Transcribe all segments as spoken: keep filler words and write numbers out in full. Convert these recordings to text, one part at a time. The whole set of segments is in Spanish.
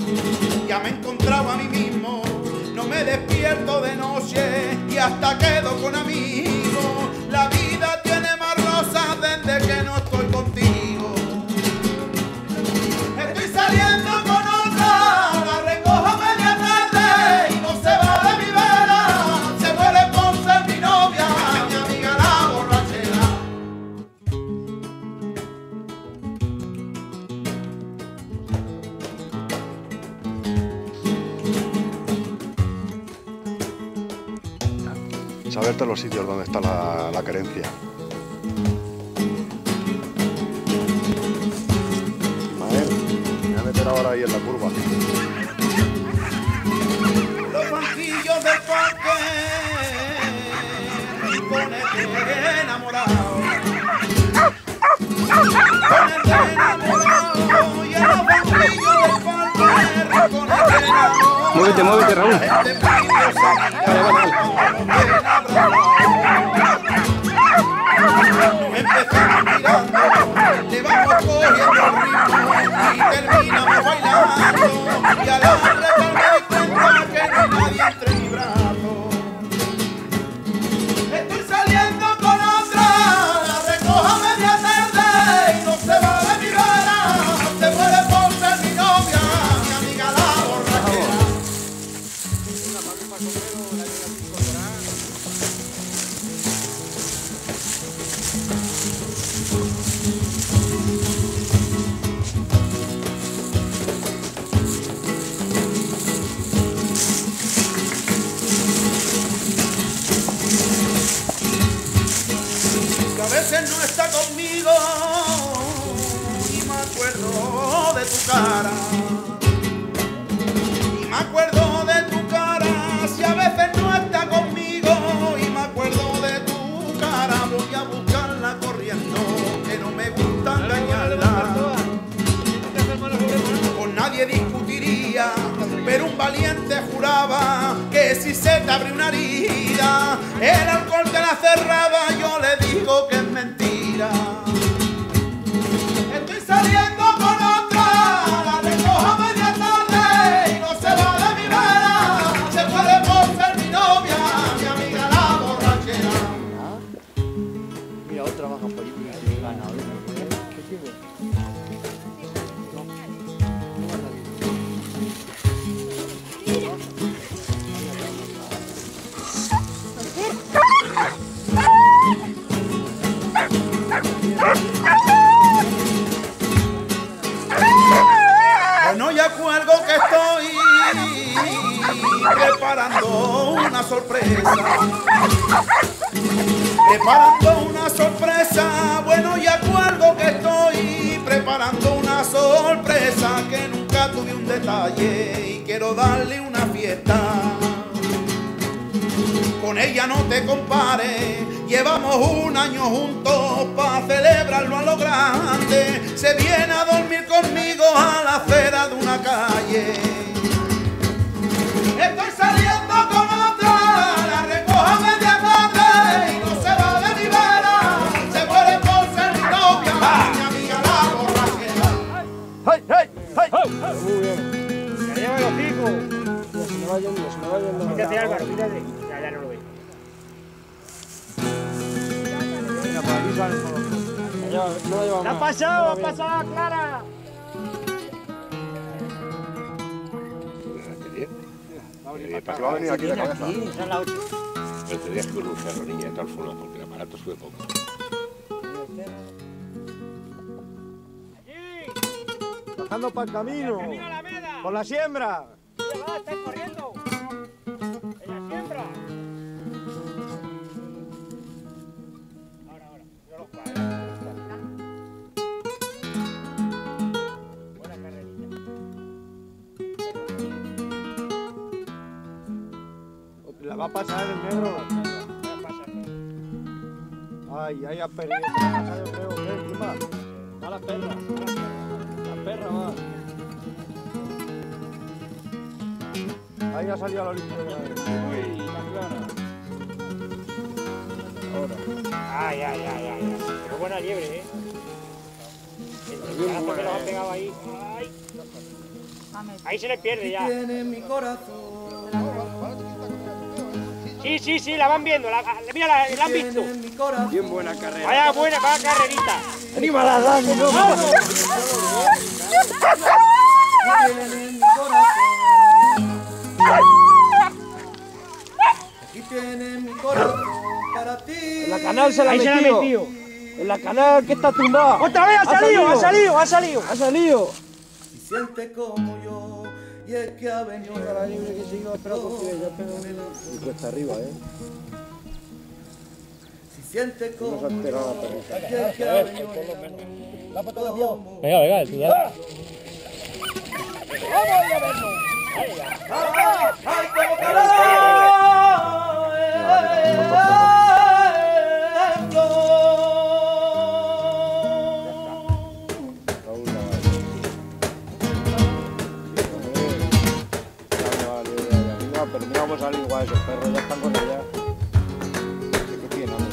Ya me he encontrado a mí mismo, no me despierto de noche y hasta quedo con amigos. La vida tiene más rosas desde que no estoy contigo. Estoy saliendo con otra, la recojo a media tarde y no se va de mi vera. Se muere por ser mi novia, mi amiga la borrachera. Saberte los sitios donde está la, la querencia. Ismael, me voy a meter ahora ahí en la curva. Los banquillos del parque, rincones enamorados. Rincones enamorados y en los banquillos del parque, rincones enamorados. Muévete, muévete, Raúl. Vale, vale, vale. Empezamos mirando, le vamos cogiendo el ritmo y terminamos bailando. Y a la reta me encuentro que no hay nadie entre mi brazo. Estoy saliendo con otra, la recojo a media tarde y no se va de mi vera. Se muere por ser mi novia, mi amiga la borrachera. Que a veces no está conmigo y me acuerdo de tu cara. Y me acuerdo de tu cara, si a veces no está conmigo y me acuerdo de tu cara, voy a buscarla corriendo, que no me gusta engañarla. Con nadie discutiría, pero un valiente juraba que si se te abre una herida, el alcohol te la cerraba. Yo le digo que es mentira. Estoy saliendo con otra, la recojo a media tarde y no se va de mi vera. Se puede por ser mi novia, mi amiga la borrachera. Mira, otra baja por ahí. Ganado. ¿Qué tiene? Bueno, ya cuelgo que estoy preparando una sorpresa. Preparando una sorpresa. Bueno, ya cuelgo que estoy preparando una sorpresa, que nunca tuve un detalle y quiero darle una fiesta. Con ella no te compares, llevamos un año juntos para celebrarlo a lo grande. Se viene a dormir conmigo a la acera de una calle. Estoy saliendo con otra, la recojo a media tarde y no se va de mi vera. Se muere por ser mi novia, mi amiga la borrachera. ¡Hey, hey, hey! Muy bien. ¡Ya lleva los picos! Se me va yendo, se me va yendo. Quítate, Álvaro, quítate. Ya, ya no lo veo. Venga, por aquí salen por los dos. No lleva más. ¡Ha pasado, ha pasado, Clara! ¿Para qué va a venir aquí de cabeza? Esa es la ocho. Pero tendrías que ir un cerro, niña, de tal forma, porque el aparato sube poco. Bajando para el camino. Con la siembra. ¡Va, estáis corriendo! ¡Ella siembra! Ahora, ahora. Yo los cuadro. Buena carrerita. La va a pasar el negro. Va a pasar. Ay, ay, ha perdido. La va a pasar, yo creo. ¿Qué? ¿Quién va? Va la perra. La perra va. Ahí ha salido a la orilla de la vez. Uy, la clara. Ahora. Ay, ay, ay, ay. Pero buena liebre, ¿eh? El pedazo que los ha pegado ahí. Ay. Ahí se le pierde ya. Tiene mi corazón. Sí, sí, sí, la van viendo. La, mira, la, la han visto. Bien buena carrera. Vaya buena, vaya carrerita. ¡Anímala, Dani! ¡No! Aquí tiene mi corazón para ti. En la canal se la Ahí se la ha metido. metido. En la canal que está tumbada. ¡Otra vez ha salido, ha salido, ha salido! Ha salido. Si siente como yo, y es que ha venido La libre que sigo, espera porque ya pego. Y cuesta arriba, ¿eh? Si siente No como se ha enterado la yo, perrita. y es que ha venido Venga, venga, cuidado. ¡ay, cómo Raúl, la vale. No, pero no vamos a salir igual, esos perros ya están con ella. ¿Qué tienen hambre?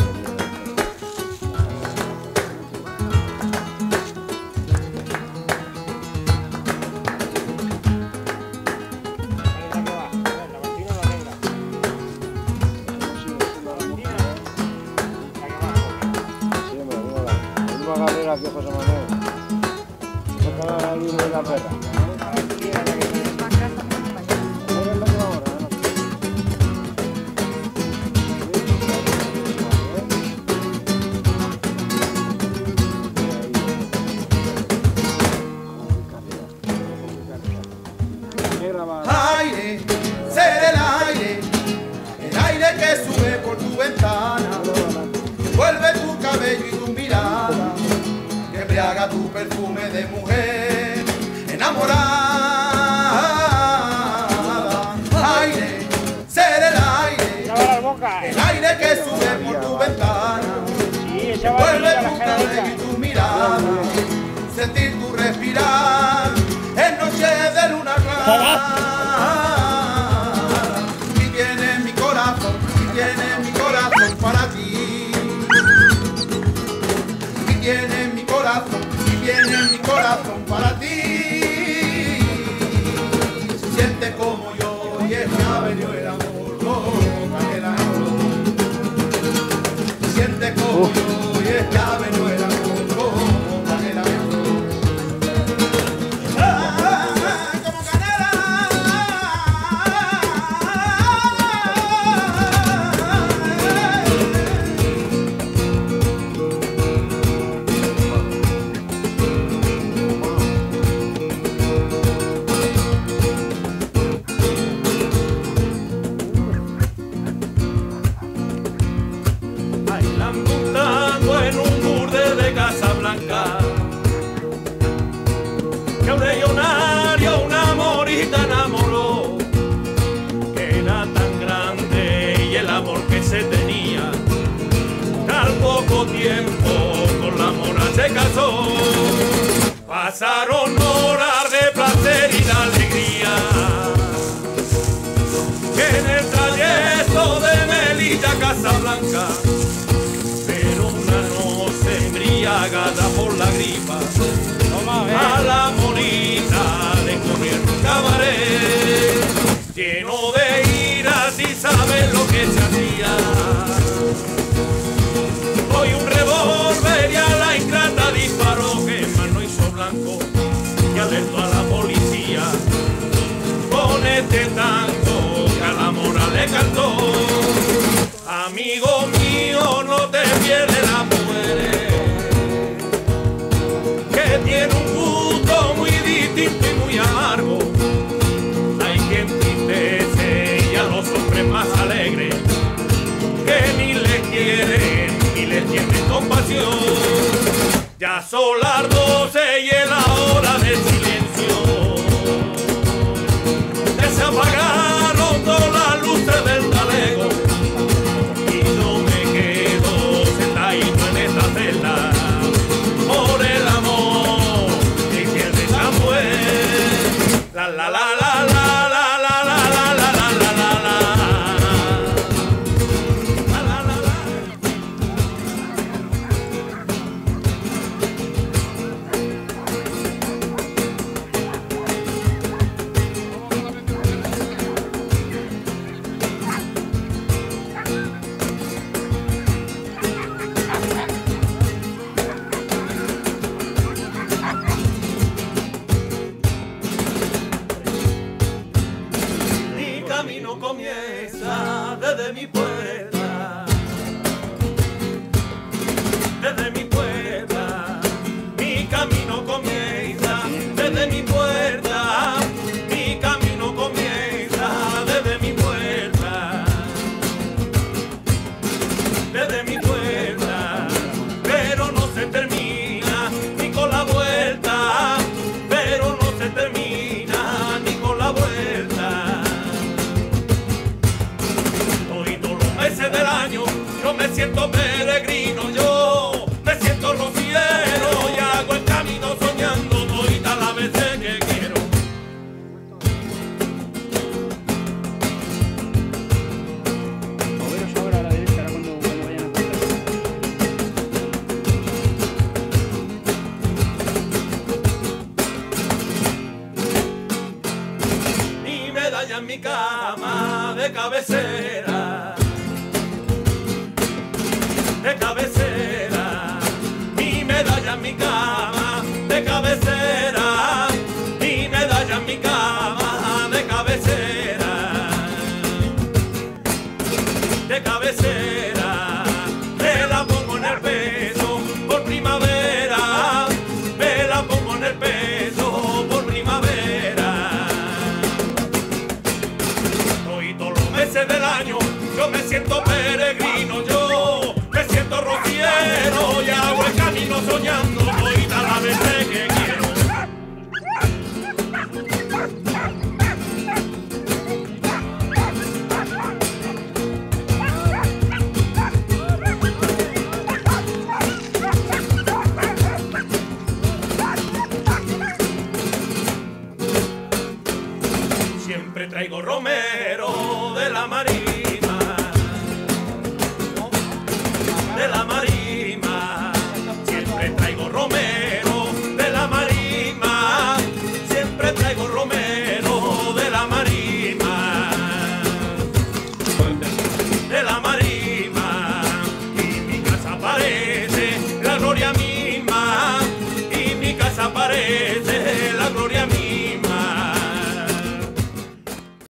Sí, hombre, mira la misma carrera que José Manuel. Saca la libre de la perra. Ahora es la que va ahora, ¿no? aire, ser el aire, el aire que sube por tu ventana, vuelve tu cabello y tu mirada, que embriaga tu perfume de mujer enamorada. Aire, ser el aire, Echaba la boca. el aire que sube por tu ventana, Sí, echaba vuelve la tu cabello y cara. tu mirada, sentir tu respirar en noche de luna clara. Y tiene mi corazón, y tiene mi corazón para ti. Y tiene mi corazón, y tiene mi corazón para ti. Siente como yo y es que ha venido el amor, oh, el amor. Siente como yo y es que ha venido el amor, oh, el amor. Bailando en un burdel de Casablanca, que un millonario una morita enamoró, que era tan grande y el amor que se tenía, que al poco tiempo con la mora se casó. Pasaron horas de placer y de alegría, que en el trayecto de Melilla a Casablanca, pero una noche embriagada por la gripa, a la morita de comer un cabaret, lleno de iras y saber lo que se hacía. Hoy un revólver y a la ingrata disparó, que en mano hizo blanco y alertó a la policía. Con este tango que a la mora le cantó, amigo mío, no te pierdes la mujer, que tiene un gusto muy distinto y muy amargo. Hay quien tristece y a los hombres más alegres, que ni le quieren ni le tienen compasión. Ya son las doce y es la hora del silencio, que se apagaron todas las luces del talego, y yo me quedo sentadito en esta celda por el amor de quien de Samuel. La la la la la la la la la la la la la la la la la. mi puerta, desde mi puerta, mi camino comienza, desde mi puerta, mi camino comienza, desde mi puerta, desde mi puerta, pero no se termina ni con la vuelta, pero no se termina ni con la vuelta. Hoy todos los meses del año yo me siento peregrino, yo me siento rociero y hago el camino soñando todita las veces que quiero. Moveros ahora a la derecha, ahora cuando, cuando vayan a hacer. Mi medalla en mi cama de cabecera, de cabecera, mi medalla en mi cama de cabecera, mi medalla en mi cama de cabecera, de cabecera, me la pongo en el peso por primavera, me la pongo en el peso por primavera. Hoy todos los meses del año yo me siento peregrino, yo me siento rociero y hago el camino soñando todita las veces que quiero. Siempre traigo romero de la marina,